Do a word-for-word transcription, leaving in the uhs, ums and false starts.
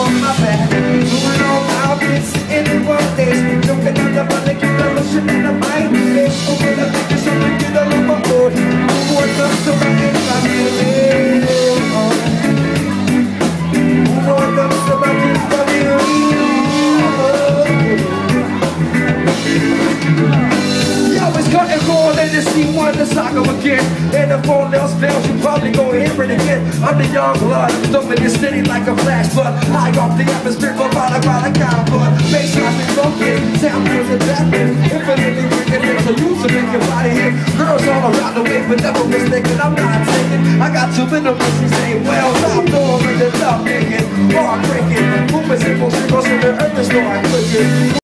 on my back. Doing all my bits in one days. Jumping on the money, keep the lotion in the mind. Over the pictures, so we get a little more bored. Who wants us to rock it, rock it, who wants us to rock it, rock it. It's cutting raw, let it see one to saga again. And if all else fails, you probably go hear it again. I'm the young blood, I'm stumping this city like a flash flood. High off the atmosphere, but by the by the count blood. Baseline is broken, sound feels adaptive. Infinitely wicked, it's a use to make your body hit. Girls all around the way, but never mistaken, I'm not taking. I got two minutes, she say, well, top door, and the top naked. Bar breaking, movements in motion, goes to the earth, and start clicking.